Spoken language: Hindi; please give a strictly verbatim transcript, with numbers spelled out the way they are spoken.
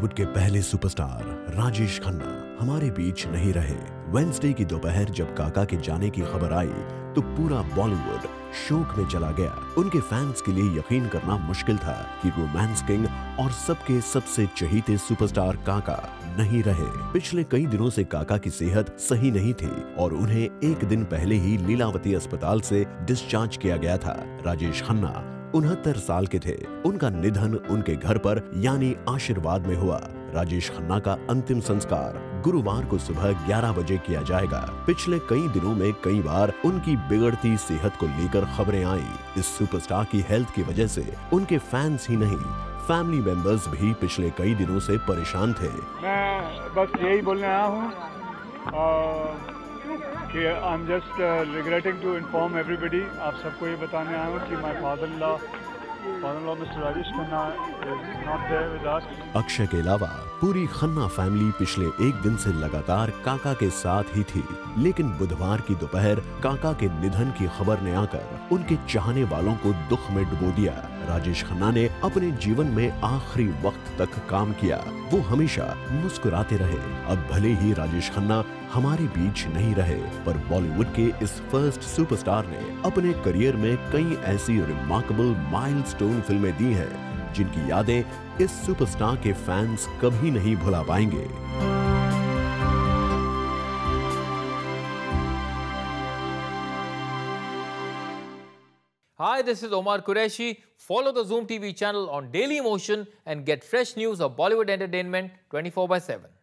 बॉलीवुड के पहले सुपरस्टार राजेश खन्ना हमारे बीच नहीं रहे। वेडनेसडे की दोपहर जब काका के जाने की खबर आई तो पूरा बॉलीवुड शोक में चला गया। उनके फैंस के लिए यकीन करना मुश्किल था कि रोमांस किंग और सबके सबसे चहीते सुपरस्टार काका नहीं रहे। पिछले कई दिनों से काका की सेहत सही नहीं थी और उन्हें एक दिन पहले ही लीलावती अस्पताल से डिस्चार्ज किया गया था। राजेश खन्ना उनहत्तर साल के थे। उनका निधन उनके घर पर यानी आशीर्वाद में हुआ। राजेश खन्ना का अंतिम संस्कार गुरुवार को सुबह ग्यारह बजे किया जाएगा। पिछले कई दिनों में कई बार उनकी बिगड़ती सेहत को लेकर खबरें आई। इस सुपरस्टार की हेल्थ की वजह से उनके फैंस ही नहीं, फैमिली मेंबर्स भी पिछले कई दिनों से परेशान थे। मैं बस यही बोलने आया हूँ कि I am just regretting to inform everybody. आप सबको ये बताने आया हूँ कि my father in law father in law mister Rajesh Khanna is not there with us. Akshay के अलावा पूरी खन्ना फैमिली पिछले एक दिन से लगातार काका के साथ ही थी, लेकिन बुधवार की दोपहर काका के निधन की खबर ने आकर उनके चाहने वालों को दुख में डुबो दिया। राजेश खन्ना ने अपने जीवन में आखिरी वक्त तक काम किया। वो हमेशा मुस्कुराते रहे। अब भले ही राजेश खन्ना हमारे बीच नहीं रहे, पर बॉलीवुड के इस फर्स्ट सुपरस्टार ने अपने करियर में कई ऐसी रिमार्केबल माइलस्टोन फिल्में दी हैं जिनकी यादें इस सुपरस्टार के फैंस कभी नहीं भुला पाएंगे। Hi, this is Omar Qureshi. Follow the Zoom T V channel on Daily Motion and get fresh news of Bollywood entertainment twenty-four by seven.